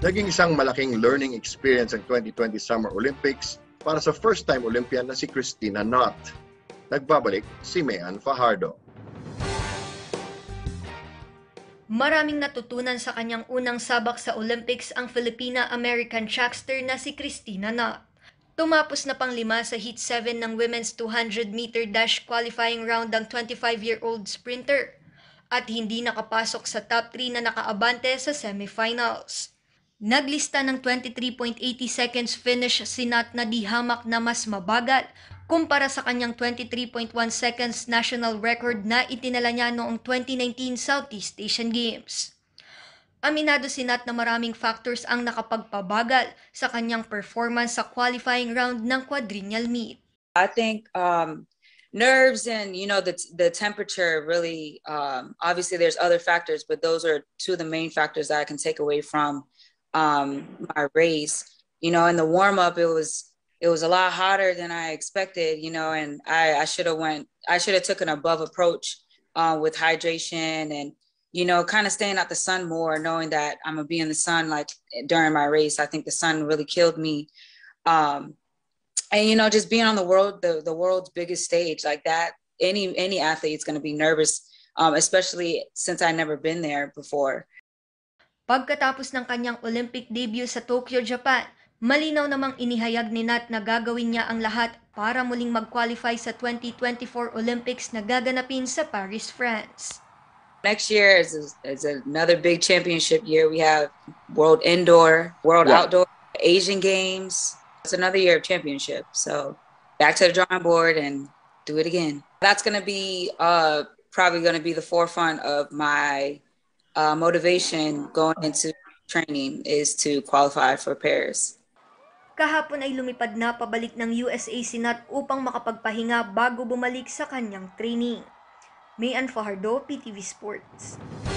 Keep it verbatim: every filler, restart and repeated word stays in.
Naging isang malaking learning experience ang twenty twenty Summer Olympics para sa first-time Olympian na si Christina Knott. Nagbabalik si Mean Fajardo. Maraming natutunan sa kanyang unang sabak sa Olympics ang Filipina-American trackster na si Christina Knott. Tumapos na panglima sa Heat seven ng Women's two hundred meter dash qualifying round ang twenty-five-year-old sprinter at hindi nakapasok sa top three na nakaabante sa semifinals. Naglista ng twenty-three point eight zero seconds finish si Knott na di hamak na mas mabagal kumpara sa kanyang twenty-three point one seconds national record na itinala niya noong twenty nineteen Southeast Asian Games. Aminado si Knott na maraming factors ang nakapagpabagal sa kanyang performance sa qualifying round ng quadrennial meet. I think um, nerves and, you know, the, the temperature really, um, obviously there's other factors, but those are two of the main factors that I can take away from um, my race. You know, in the warm-up, it was it was a lot hotter than I expected, you know, and I, I should have went, I should have took an above approach uh, with hydration and, you know, kind of staying out the sun more, knowing that I'm gonna be in the sun like during my race. I think the sun really killed me. Um, and, you know, just being on the world, the, the world's biggest stage like that, any, any athlete's gonna be nervous, um, especially since I've never been there before. Pagkatapos ng kanyang Olympic debut sa Tokyo, Japan, malinaw namang inihayag ni Knott na gagawin niya ang lahat para muling mag-qualify sa twenty twenty-four Olympics na gaganapin sa Paris, France. Next year is, is another big championship year. We have World Indoor, World yeah. Outdoor, Asian Games. It's another year of championship. So back to the drawing board and do it again. That's going to be uh, probably going to be the forefront of my uh, motivation going into training is to qualify for Paris. Kahapon ay lumipad na pabalik ng U S A si Knott upang makapagpahinga bago bumalik sa kanyang training. Mean Fajardo, P T V Sports.